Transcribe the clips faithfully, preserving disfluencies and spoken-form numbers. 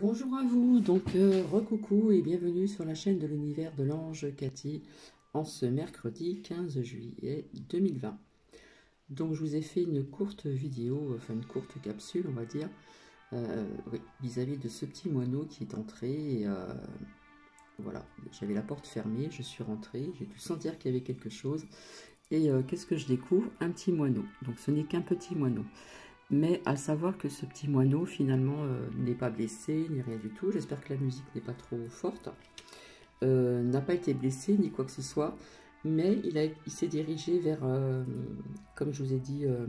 Bonjour à vous, donc euh, recoucou et bienvenue sur la chaîne de l'univers de l'ange Cathy en ce mercredi quinze juillet deux mille vingt. Donc je vous ai fait une courte vidéo, enfin une courte capsule on va dire, euh, oui, vis-à-vis de ce petit moineau qui est entré. Et, euh, voilà, j'avais la porte fermée, je suis rentrée, j'ai pu sentir qu'il y avait quelque chose. Et euh, qu'est-ce que je découvre? Un petit moineau. Donc ce n'est qu'un petit moineau. Mais à savoir que ce petit moineau, finalement, euh, n'est pas blessé, ni rien du tout. J'espère que la musique n'est pas trop forte. Euh, n'a pas été blessé, ni quoi que ce soit. Mais il, a, il s'est dirigé vers, euh, comme je vous ai dit, euh,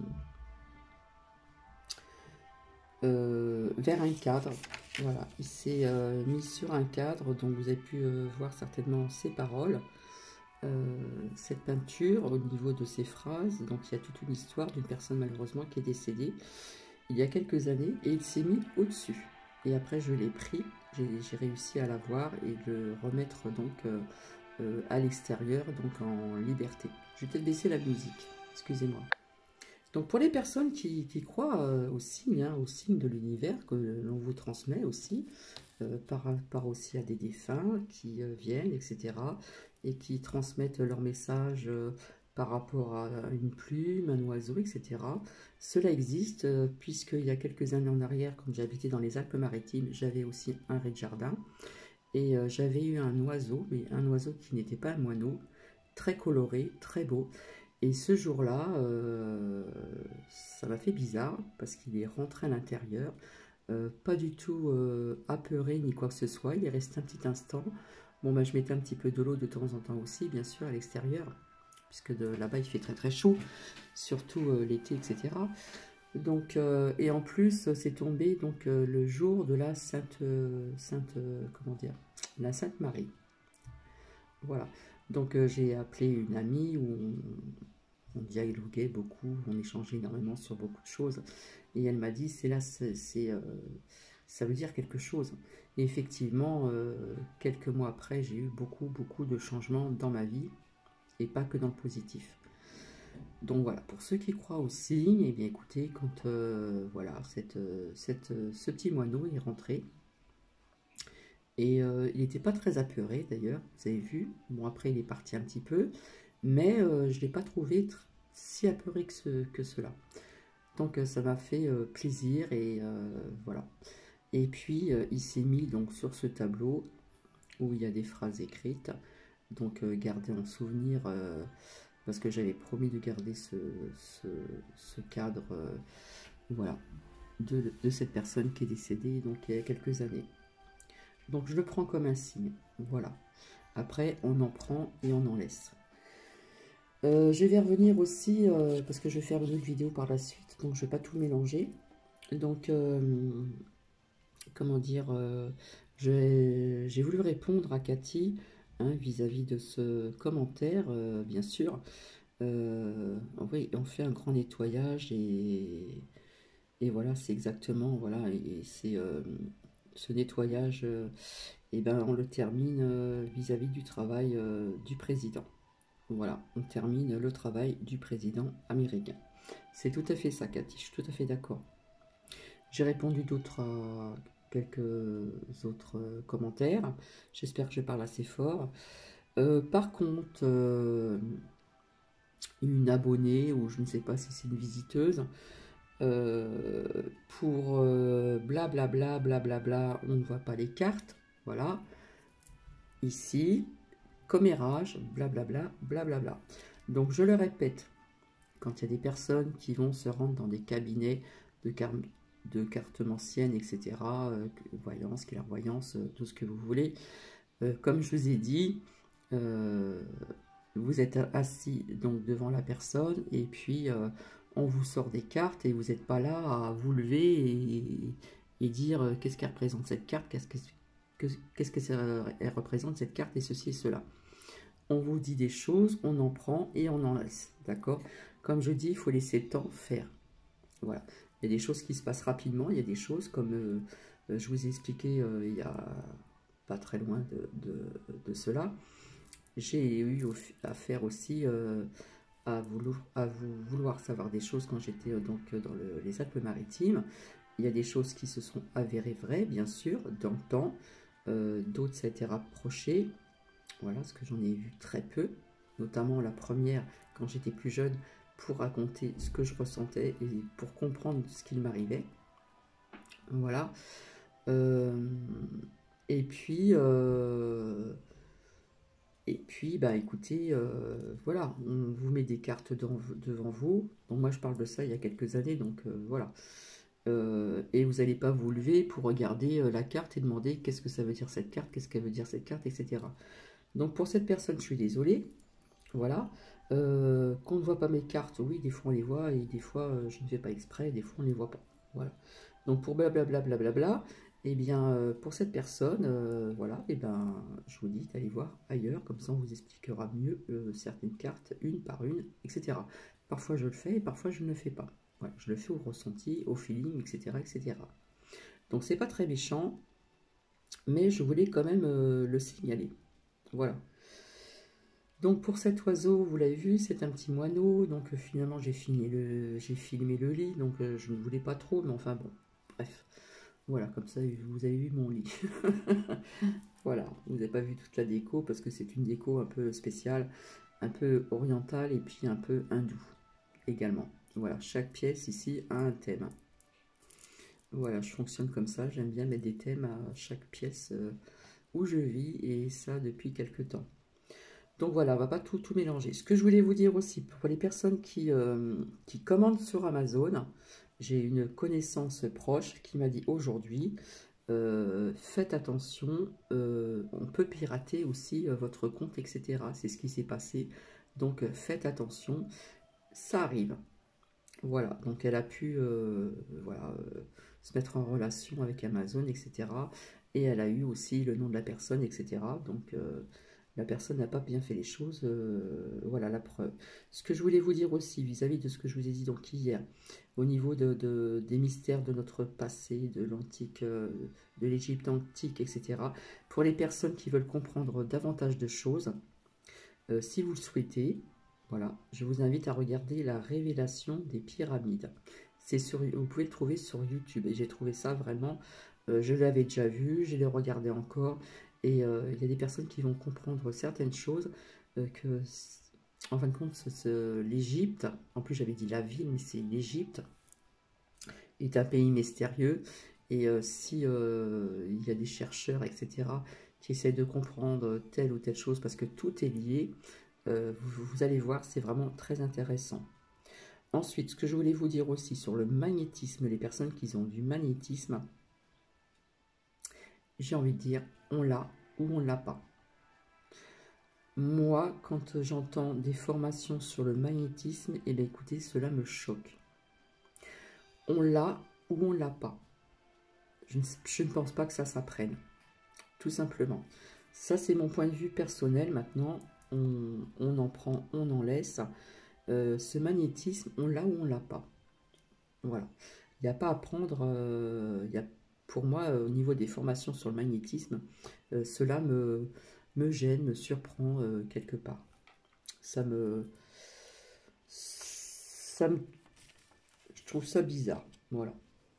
euh, vers un cadre. Voilà, il s'est euh, mis sur un cadre, donc vous avez pu euh, voir certainement ses paroles. Euh, cette peinture au niveau de ses phrases, donc il y a toute une histoire d'une personne malheureusement qui est décédée il y a quelques années et il s'est mis au-dessus. Et après je l'ai pris, j'ai réussi à l'avoir et le remettre donc euh, euh, à l'extérieur, donc en liberté. Je vais peut-être baisser la musique, excusez-moi. Donc pour les personnes qui, qui croient euh, aux signes, hein, aux signes de l'univers que l'on vous transmet aussi, euh, par rapport aussi à des défunts qui euh, viennent, et cetera, et qui transmettent leur message euh, par rapport à une plume, un oiseau, et cetera. Cela existe, euh, puisqu'il y a quelques années en arrière, quand j'habitais dans les Alpes-Maritimes, j'avais aussi un rez-de-jardin, et euh, j'avais eu un oiseau, mais un oiseau qui n'était pas un moineau, très coloré, très beau. Et ce jour-là, euh, ça m'a fait bizarre, parce qu'il est rentré à l'intérieur, euh, pas du tout euh, apeuré ni quoi que ce soit, il est resté un petit instant. Bon, bah, je mettais un petit peu de l'eau de temps en temps aussi, bien sûr, à l'extérieur, puisque là-bas il fait très très chaud, surtout euh, l'été, et cetera. Donc, euh, et en plus, c'est tombé donc euh, le jour de la Sainte, euh, Sainte, euh, comment dire, la Sainte Marie. Voilà. Donc euh, j'ai appelé une amie où on, on dialoguait beaucoup, on échangeait énormément sur beaucoup de choses. Et elle m'a dit, c'est là, c'est, euh, ça veut dire quelque chose. Et effectivement, euh, quelques mois après, j'ai eu beaucoup, beaucoup de changements dans ma vie, et pas que dans le positif. Donc voilà, pour ceux qui croient aux signes, et eh bien écoutez, quand euh, voilà, cette, cette, ce petit moineau est rentré, et euh, il n'était pas très apeuré d'ailleurs, vous avez vu. Bon, après il est parti un petit peu, mais euh, je ne l'ai pas trouvé si apeuré que, ce, que cela. Donc euh, ça m'a fait euh, plaisir et euh, voilà. Et puis euh, il s'est mis donc sur ce tableau où il y a des phrases écrites. Donc euh, gardez en souvenir, euh, parce que j'avais promis de garder ce, ce, ce cadre, euh, voilà, de, de cette personne qui est décédée donc il y a quelques années. Donc je le prends comme un signe, voilà. Après on en prend et on en laisse. Euh, je vais revenir aussi, euh, parce que je vais faire une autre vidéo par la suite, donc je ne vais pas tout mélanger. Donc, euh, comment dire, euh, j'ai voulu répondre à Cathy vis-à-vis hein, -vis de ce commentaire, euh, bien sûr. Euh, oui, on fait un grand nettoyage et, et voilà, c'est exactement, voilà, et, et c'est euh, ce nettoyage, euh, et ben on le termine vis-à-vis euh, -vis du travail euh, du président. Voilà, on termine le travail du président américain. C'est tout à fait ça, Cathy, je suis tout à fait d'accord. J'ai répondu d'autres, euh, quelques autres euh, commentaires. J'espère que je parle assez fort. Euh, par contre, euh, une abonnée, ou je ne sais pas si c'est une visiteuse, euh, pour euh, blablabla, blablabla, on ne voit pas les cartes. Voilà. Ici, commérage, blablabla, blablabla. Donc je le répète, quand il y a des personnes qui vont se rendre dans des cabinets de, car de cartomanciennes, et cetera, euh, voyance, clairvoyance, euh, tout ce que vous voulez, euh, comme je vous ai dit, euh, vous êtes assis donc devant la personne et puis euh, on vous sort des cartes et vous n'êtes pas là à vous lever et, et dire euh, qu'est-ce qu'elle représente cette carte, qu'est-ce que qu'est-ce qu'elle représente cette carte et ceci et cela. On vous dit des choses, on en prend et on en laisse, d'accord? Comme je dis, il faut laisser le temps faire. Voilà. Il y a des choses qui se passent rapidement, il y a des choses comme euh, je vous ai expliqué euh, il y a pas très loin de, de, de cela. J'ai eu affaire aussi euh, à, vouloir, à vous, vouloir savoir des choses quand j'étais euh, donc dans le, les Alpes-Maritimes. il y a des choses qui se sont avérées vraies, bien sûr, dans le temps. Euh, D'autres, ça a été rapproché. Voilà, ce que j'en ai vu très peu. Notamment la première, quand j'étais plus jeune, pour raconter ce que je ressentais et pour comprendre ce qu'il m'arrivait. Voilà. Euh, et puis... Euh, Et puis, bah écoutez, euh, voilà, on vous met des cartes devant, devant vous. Donc moi, je parle de ça il y a quelques années, donc euh, voilà. Euh, et vous n'allez pas vous lever pour regarder euh, la carte et demander qu'est-ce que ça veut dire cette carte, qu'est-ce qu'elle veut dire cette carte, et cetera. Donc pour cette personne, je suis désolée, voilà. Euh, qu'on ne voit pas mes cartes, oui, des fois on les voit, et des fois euh, je ne fais pas exprès, et des fois on ne les voit pas. Voilà. Donc pour blablabla, blablabla, et bien euh, pour cette personne, euh, voilà, et ben je vous dis d'aller voir ailleurs, comme ça on vous expliquera mieux euh, certaines cartes, une par une, et cetera. Parfois je le fais, et parfois je ne le fais pas. Voilà, je le fais au ressenti, au feeling, et cetera, et cetera. Donc c'est pas très méchant, mais je voulais quand même euh, le signaler. Voilà. Donc pour cet oiseau, vous l'avez vu, c'est un petit moineau. Donc euh, finalement j'ai filmé le, j'ai filmé le lit. Donc euh, je ne voulais pas trop, mais enfin bon, bref. Voilà, comme ça vous avez vu mon lit. Voilà, vous n'avez pas vu toute la déco parce que c'est une déco un peu spéciale, un peu orientale et puis un peu hindoue également. Voilà, chaque pièce ici a un thème. Voilà, je fonctionne comme ça. J'aime bien mettre des thèmes à chaque pièce euh, où je vis et ça depuis quelques temps. Donc voilà, on ne va pas tout, tout mélanger. Ce que je voulais vous dire aussi, pour les personnes qui, euh, qui commandent sur Amazon, j'ai une connaissance proche qui m'a dit aujourd'hui, euh, faites attention, euh, on peut pirater aussi euh, votre compte, et cetera. C'est ce qui s'est passé. Donc euh, faites attention, ça arrive. Voilà, donc elle a pu euh, voilà, euh, se mettre en relation avec Amazon, et cetera. Et elle a eu aussi le nom de la personne, et cetera. Donc... Euh, la personne n'a pas bien fait les choses, euh, voilà la preuve. Ce que je voulais vous dire aussi vis-à-vis -vis de ce que je vous ai dit donc hier, au niveau de, de, des mystères de notre passé, de l'antique, euh, de l'Égypte antique, et cetera. Pour les personnes qui veulent comprendre davantage de choses, euh, si vous le souhaitez, voilà, je vous invite à regarder la révélation des pyramides. C'est sur, vous pouvez le trouver sur YouTube et j'ai trouvé ça vraiment, euh, je l'avais déjà vu, je l'ai regardé encore. Et euh, il y a des personnes qui vont comprendre certaines choses euh, que, en fin de compte, l'Égypte, en plus j'avais dit la ville, mais c'est l'Égypte, est un pays mystérieux. Et euh, si euh, il y a des chercheurs, et cetera, qui essaient de comprendre telle ou telle chose, parce que tout est lié, euh, vous, vous allez voir, c'est vraiment très intéressant. Ensuite, ce que je voulais vous dire aussi sur le magnétisme, les personnes qui ont du magnétisme, j'ai envie de dire, on l'a ou on ne l'a pas. Moi, quand j'entends des formations sur le magnétisme, eh bien écoutez, cela me choque. On l'a ou on ne l'a pas. Je ne, je ne pense pas que ça s'apprenne, tout simplement. Ça, c'est mon point de vue personnel. Maintenant, on, on en prend, on en laisse. Euh, ce magnétisme, on l'a ou on ne l'a pas. Voilà. Il n'y a pas à prendre... Euh, il y a, pour moi, au niveau des formations sur le magnétisme, euh, cela me, me gêne, me surprend euh, quelque part. Ça me... Ça me... Je trouve ça bizarre. Voilà.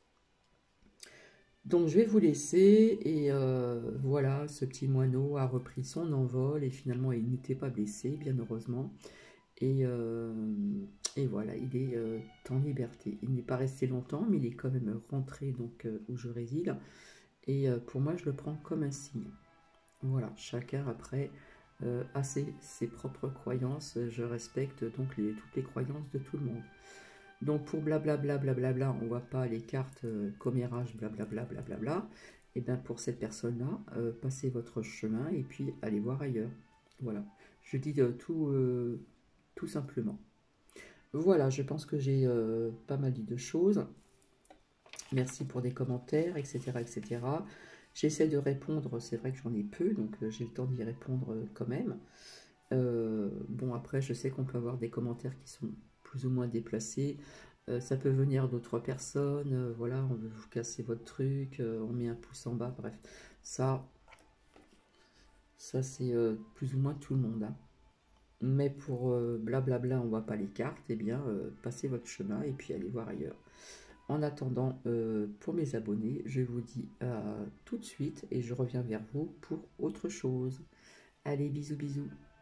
Donc je vais vous laisser et euh, voilà, ce petit moineau a repris son envol et finalement il n'était pas blessé, bien heureusement. Et, euh, et voilà, il est euh, en liberté. Il n'est pas resté longtemps, mais il est quand même rentré donc euh, où je réside. Et euh, pour moi, je le prends comme un signe. Voilà, chacun après euh, a ses, ses propres croyances. Je respecte donc les, toutes les croyances de tout le monde. Donc pour blablabla, blablabla, on ne voit pas les cartes euh, commérage, blablabla, blablabla. Et bien pour cette personne-là, euh, passez votre chemin et puis allez voir ailleurs. Voilà, je dis euh, tout, euh, tout simplement. Voilà, je pense que j'ai euh, pas mal dit de choses. Merci pour des commentaires, et cetera, et cetera. J'essaie de répondre, c'est vrai que j'en ai peu, donc euh, j'ai le temps d'y répondre euh, quand même. Euh, bon, après, je sais qu'on peut avoir des commentaires qui sont plus ou moins déplacés. Euh, ça peut venir d'autres personnes, euh, voilà, on veut vous casser votre truc, euh, on met un pouce en bas, bref. Ça, ça c'est euh, plus ou moins tout le monde. Hein. Mais pour euh, blablabla, on voit pas les cartes, eh bien, euh, passez votre chemin et puis allez voir ailleurs. En attendant, euh, pour mes abonnés, je vous dis à tout de suite et je reviens vers vous pour autre chose. Allez, bisous bisous.